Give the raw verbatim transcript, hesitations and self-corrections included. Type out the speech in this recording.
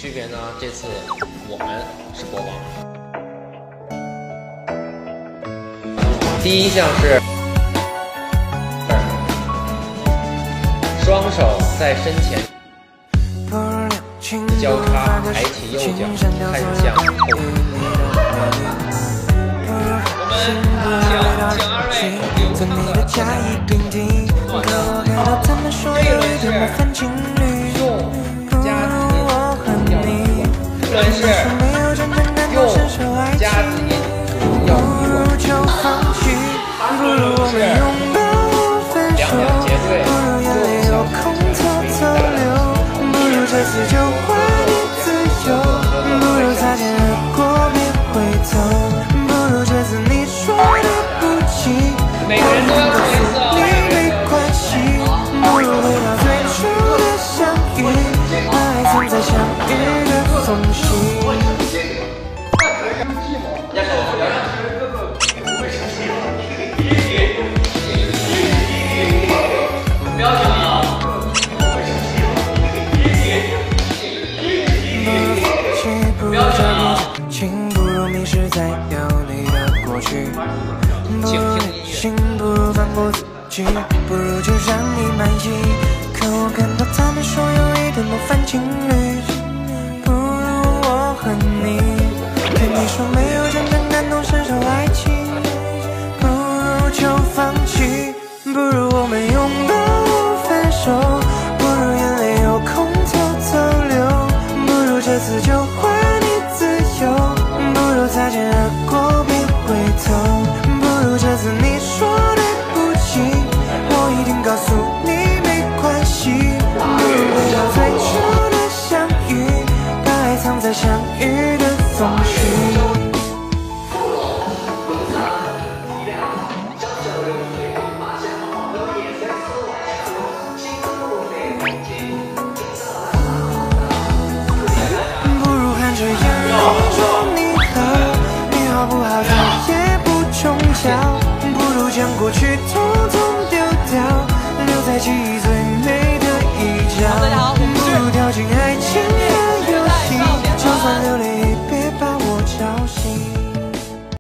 区别呢？这次我们是国王。第一项是双手在身前交叉，抬起右脚，看向后。我们请请二位流畅的做的，这个是用夹子音要语广，这是用夹子音要语广，是两两结对，右小空侧侧流，不如这次就还你自由，不如擦肩而过别回头，不如这次你说的不急，每个人都要做一次哦，没关系，不如回到最初的相遇，爱藏在相遇的缝隙。不如放过自己，不如就让你满意。可我看到他们说有一对模范情侣，不如我和你。可你说没有真正感同身受爱情，不如就放弃。不如我们拥抱不分手，不如眼泪有空偷偷流，不如这次就还你自由，不如擦肩而过别回头，不如这次你说的不急，我一定告诉你没关系，不如回到最初的相遇，把爱藏在相遇的缝隙。不如含着眼泪说你好，你好不好再也不重要，不如将过去统统丢掉，留在记忆最美的一角，不如掉进爱情